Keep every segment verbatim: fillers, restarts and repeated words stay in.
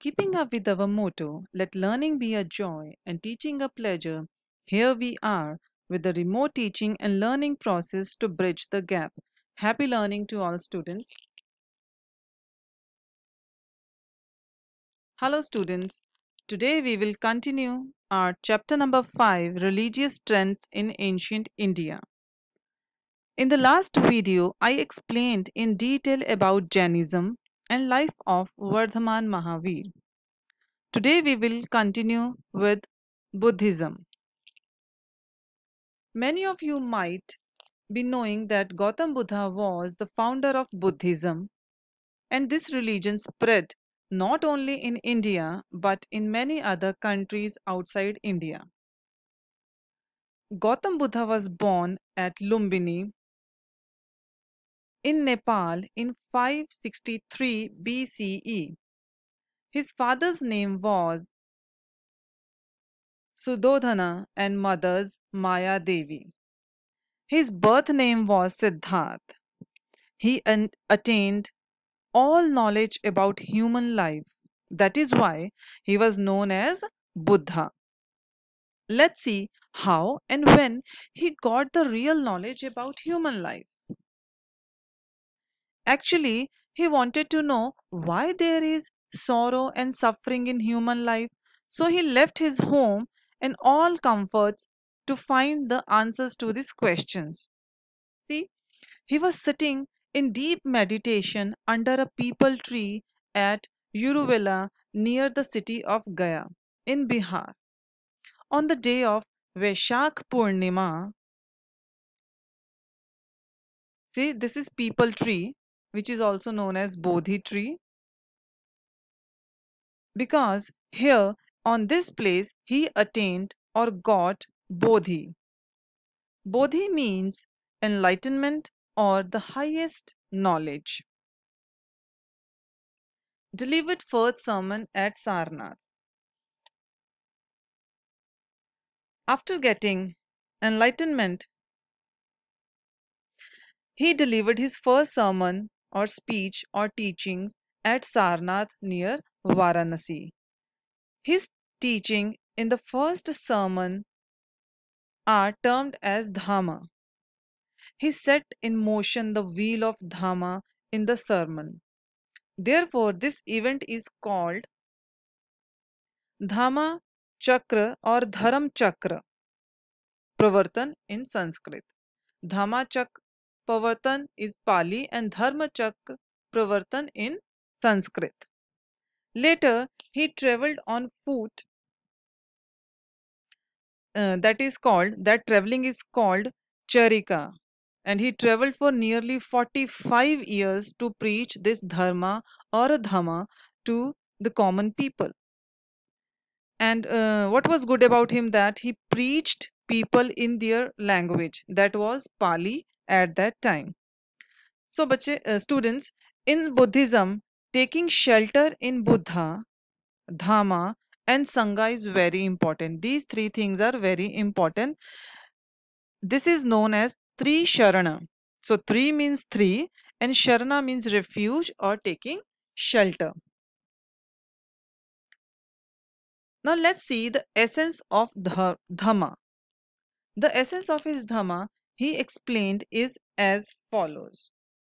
Keeping up with our motto, let learning be a joy and teaching a pleasure, here we are with the remote teaching and learning process to bridge the gap. Happy learning to all students. Hello, students. Today we will continue our chapter number five Religious Trends in Ancient India. In the last video, I explained in detail about Jainism and life of Vardhaman Mahavir. Today we will continue with Buddhism. Many of you might be knowing that Gautam Buddha was the founder of Buddhism, and this religion spread not only in India but in many other countries outside India. Gautam Buddha was born at Lumbini in Nepal in five sixty-three B C E. His father's name was Sudodhana and mother's Maya Devi. His birth name was Siddharth. He an- attained all knowledge about human life. That is why he was known as Buddha. Let's see how and when he got the real knowledge about human life. Actually, he wanted to know why there is sorrow and suffering in human life. So he left his home and all comforts to find the answers to these questions. See, he was sitting in deep meditation under a peepal tree at Uruvela near the city of Gaya in Bihar. On the day of Vaishak Purnima, see, this is peepal tree, which is also known as Bodhi tree, because here on this place he attained or got Bodhi. Bodhi means enlightenment or the highest knowledge. Delivered first sermon at Sarnath. After getting enlightenment, he delivered his first sermon or speech or teachings at Sarnath near Varanasi. His teaching in the first sermon are termed as Dhamma. He set in motion the wheel of Dhamma in the sermon. Therefore, this event is called Dhamma Chakra or Dharam Chakra Pravartan in Sanskrit. Dhammachak Pravartan is Pali and Dharmachak Pravartan in Sanskrit. Later, he traveled on foot. Uh, that is called, that traveling is called Charika. And he traveled for nearly forty-five years to preach this Dharma or Dhamma to the common people. And uh, what was good about him that he preached people in their language, that was Pali at that time. So, bache, uh, students, in Buddhism, taking shelter in Buddha, Dhamma, and Sangha is very important. These three things are very important. This is known as Tri Sharana. So, three means three, and Sharana means refuge or taking shelter. Now, let's see the essence of dha- Dhamma. The essence of his Dhamma, he explained, is as follows.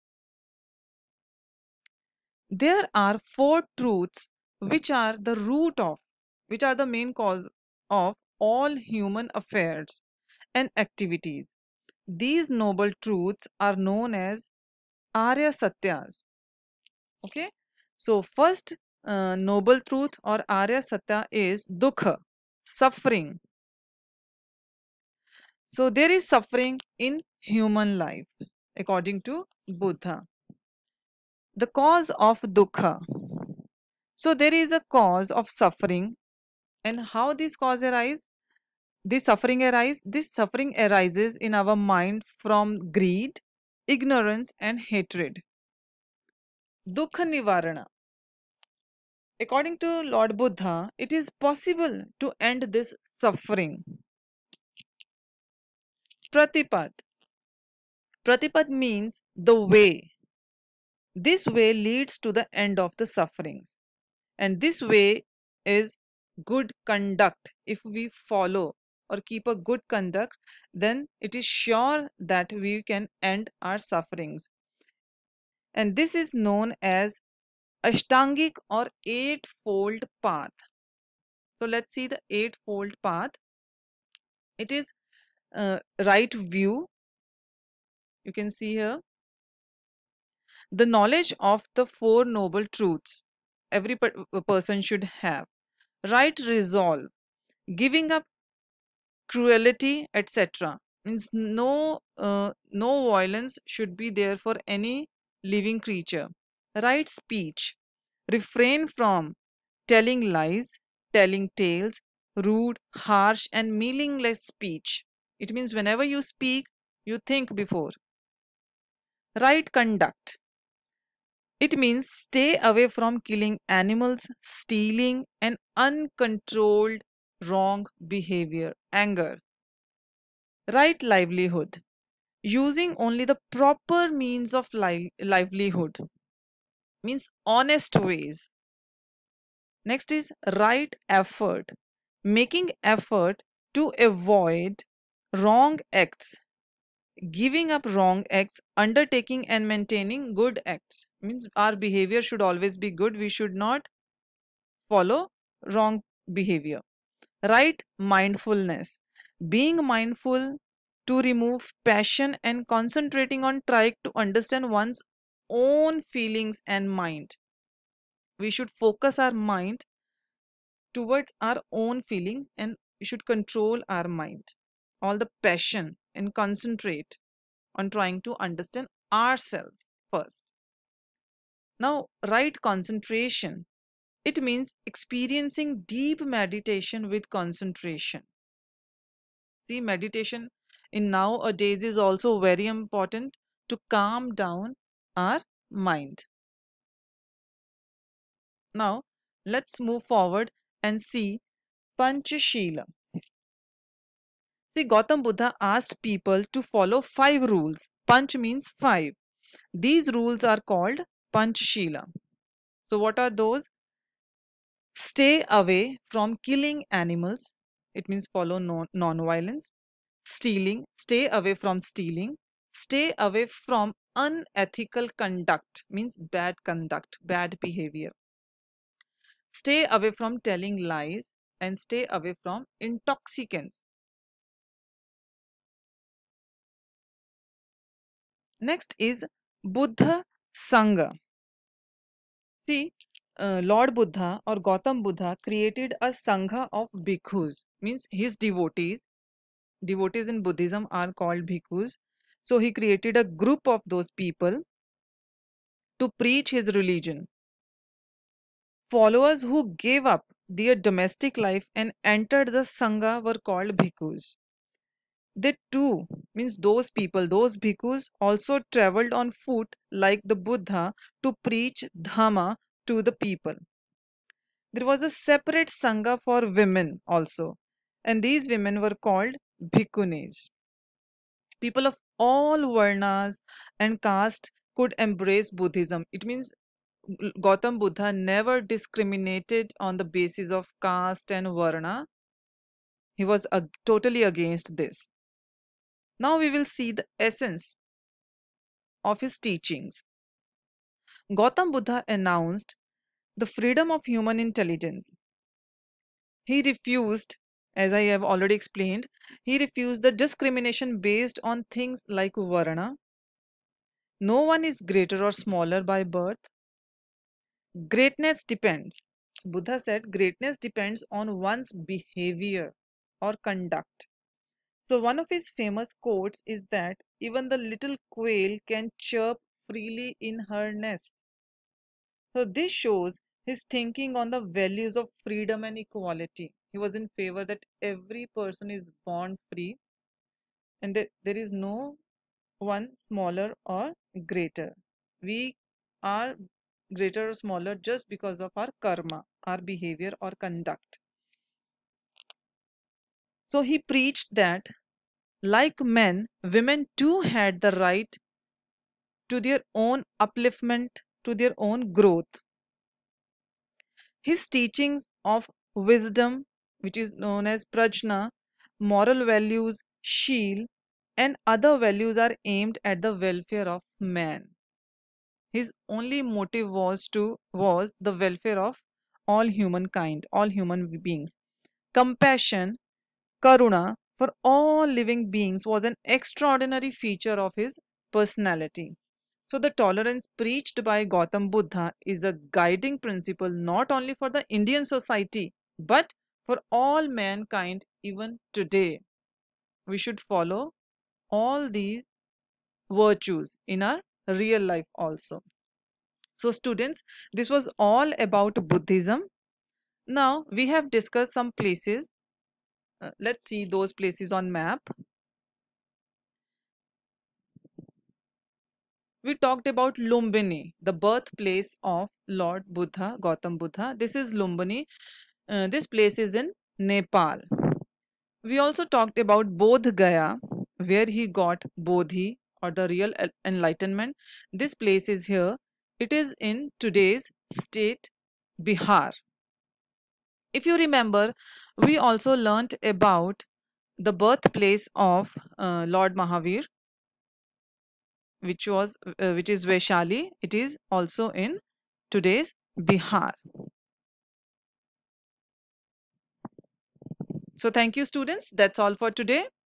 There are four truths which are the root of, which are the main cause of all human affairs and activities. These noble truths are known as Arya Satyas. Okay, so first uh, noble truth or Arya Satya is Dukha, suffering. So there is suffering in human life according to Buddha. The cause of Dukha. So there is a cause of suffering, and how this cause arise? This suffering arise. This suffering arises in our mind from greed, ignorance, and hatred. Dukha Nivarana. According to Lord Buddha, it is possible to end this suffering. Pratipad. Pratipad means the way. This way leads to the end of the sufferings. And this way is good conduct. If we follow or keep a good conduct, then it is sure that we can end our sufferings. And this is known as Ashtangic or eightfold path. So let's see the eightfold path. It is uh, right view. You can see here the knowledge of the Four Noble Truths every per- person should have. Right resolve, giving up cruelty, et cetera. Means no, uh, no violence should be there for any living creature. Right speech, refrain from telling lies, telling tales, rude, harsh, and meaningless speech. It means whenever you speak, you think before. Right conduct, it means stay away from killing animals, stealing, and uncontrolled wrong behavior, anger. Right livelihood, using only the proper means of li- livelihood, means honest ways. Next is right effort, making effort to avoid wrong acts, giving up wrong acts, undertaking and maintaining good acts. Means our behavior should always be good. We should not follow wrong behavior. Right mindfulness, being mindful to remove passion and concentrating on trying to understand one's own feelings and mind. We should focus our mind towards our own feelings and we should control our mind. All the passion and concentrate on trying to understand ourselves first. Now, right concentration. It means experiencing deep meditation with concentration. See, meditation in nowadays is also very important to calm down our mind. Now, let's move forward and see Panchashila. See, Gautam Buddha asked people to follow five rules. Panch means five. These rules are called Panchashila. So, what are those? Stay away from killing animals. It means follow non non-violence. Stealing, stay away from stealing. Stay away from unethical conduct, means bad conduct, bad behavior. Stay away from telling lies and stay away from intoxicants. Next is Buddha Sangha. See, uh, Lord Buddha or Gautam Buddha created a Sangha of bhikkhus, means his devotees. Devotees in Buddhism are called bhikkhus. So he created a group of those people to preach his religion. Followers who gave up their domestic life and entered the Sangha were called bhikkhus. They too, means those people, those bhikkhus also traveled on foot like the Buddha to preach Dhamma to the people. There was a separate Sangha for women also, and these women were called bhikkhunis. People of all varnas and caste could embrace Buddhism. It means Gautam Buddha never discriminated on the basis of caste and varna. He was ag- totally against this. Now we will see the essence of his teachings. Gautam Buddha announced the freedom of human intelligence. He refused, as I have already explained, he refused the discrimination based on things like varna. No one is greater or smaller by birth. Greatness depends. Buddha said greatness depends on one's behavior or conduct. So, one of his famous quotes is that even the little quail can chirp freely in her nest. So, this shows his thinking on the values of freedom and equality. He was in favor that every person is born free and that there is no one smaller or greater. We are greater or smaller just because of our karma, our behavior or conduct. So he preached that, like men, women too had the right to their own upliftment, to their own growth. His teachings of wisdom, which is known as prajna, moral values, sheel, and other values are aimed at the welfare of man. His only motive was to was the welfare of all humankind, all human beings. Compassion, karuna for all living beings was an extraordinary feature of his personality. So the tolerance preached by Gautam Buddha is a guiding principle not only for the Indian society but for all mankind even today. We should follow all these virtues in our real life also. So students, this was all about Buddhism. Now we have discussed some places. Uh, let's see those places on map. We talked about Lumbini, the birthplace of Lord Buddha, Gautam Buddha. This is Lumbini. Uh, this place is in Nepal. We also talked about Bodh Gaya, where he got Bodhi or the real en- enlightenment. This place is here. It is in today's state, Bihar. If you remember, we also learnt about the birthplace of uh, Lord Mahavir, which was uh, which is Vaishali. It is also in today's Bihar. So thank you students. That's all for today.